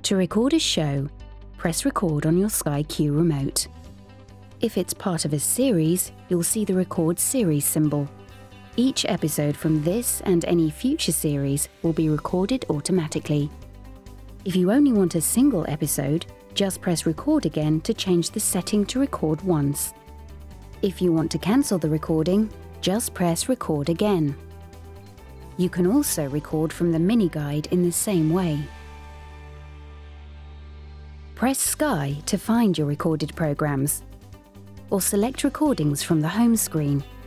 To record a show, press record on your Sky Q remote. If it's part of a series, you'll see the record series symbol. Each episode from this and any future series will be recorded automatically. If you only want a single episode, just press record again to change the setting to record once. If you want to cancel the recording, just press record again. You can also record from the mini guide in the same way. Press Sky to find your recorded programs, or select recordings from the home screen.